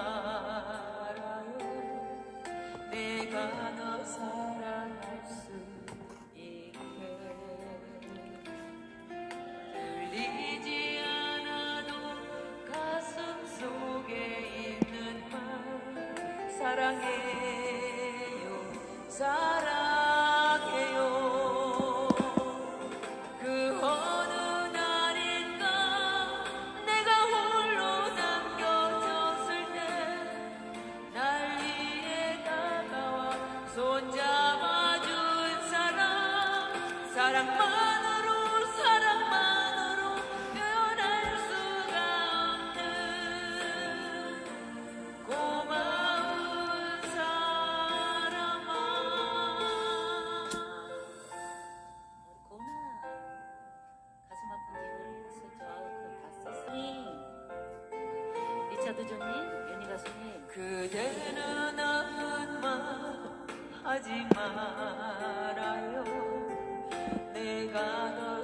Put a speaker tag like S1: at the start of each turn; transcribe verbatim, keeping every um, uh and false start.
S1: 말아요. 내가 너 사랑할 수 있게. 들리지 않아도 가슴 속에 있는 말 사랑해요 사랑해요. 그 어느 날인가 내가 홀로 남겨졌을 때 날 위해 다가와 손잡아준 사랑 사랑만으로 사랑만으로 표현할 수가 없는 고마운 사람아. 고마워. 가슴 아픈 얘기를 했었죠. 그걸 다 썼어. 리차드 조님, 윤희 가수님. 그대는 아픈 말 하지 말아요. 내가 널